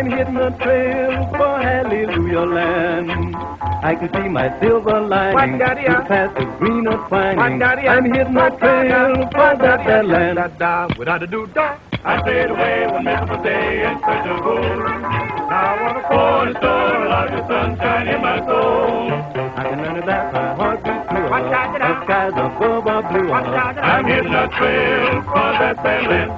I'm hitting the trail for Hallelujah Land. I can see my silver lining past the greener twining. I'm hitting the trail for that land. Without a do-da, I stayed away one miserable day and quit the gold. Now I want to pour the store, allow the sunshine in my soul. I can learn that my heart beats true. The skies above are blue. I'm hitting the trail for that land.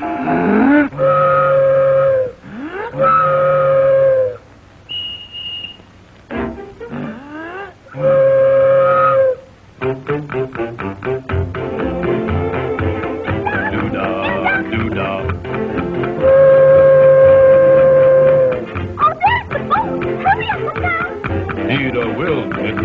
Indeed, I will, Mickey.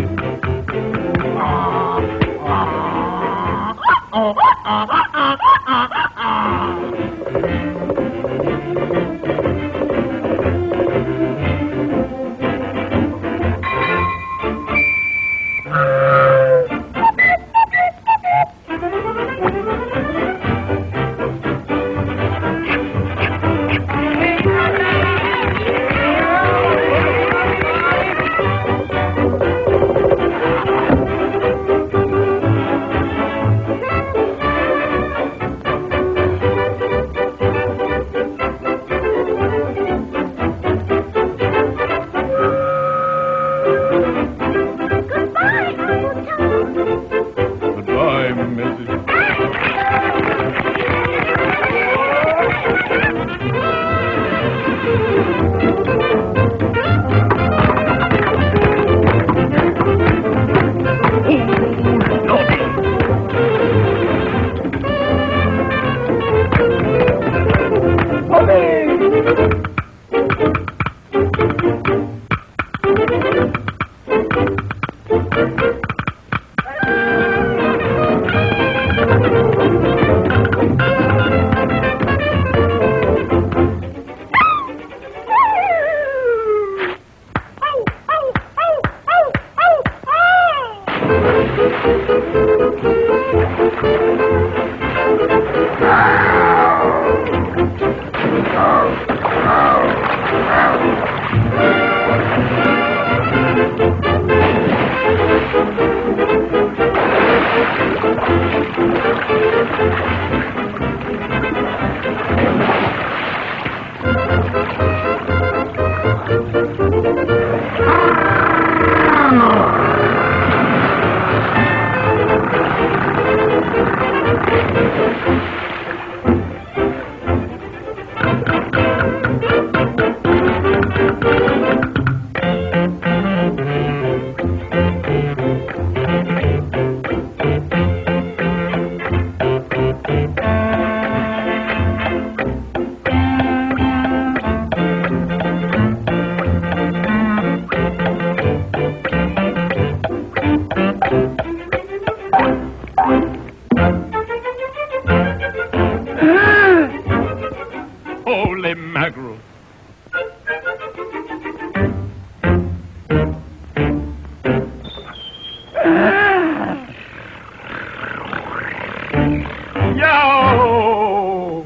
Holy mackerel. Yo!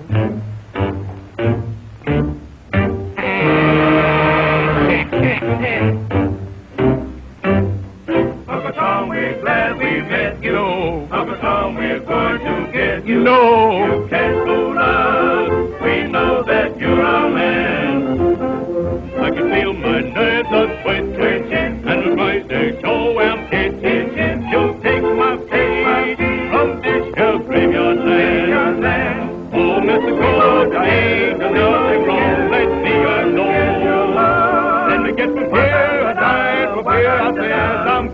Uncle Tom, we're glad we met you. Uncle Tom, we're going to get you. No! You can't fool us. We know that you're our man. I can feel my nerves a twitching, and with my day show I'm pitching. You'll take my pay from this here graveyard land. Oh, Mr. Gold, I ain't done nothing wrong. Let me know. Let me get from here, I died from here, I said I'm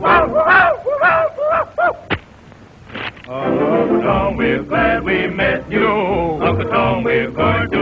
Uncle Tom, we're glad we met you. Uncle Tom, we're going to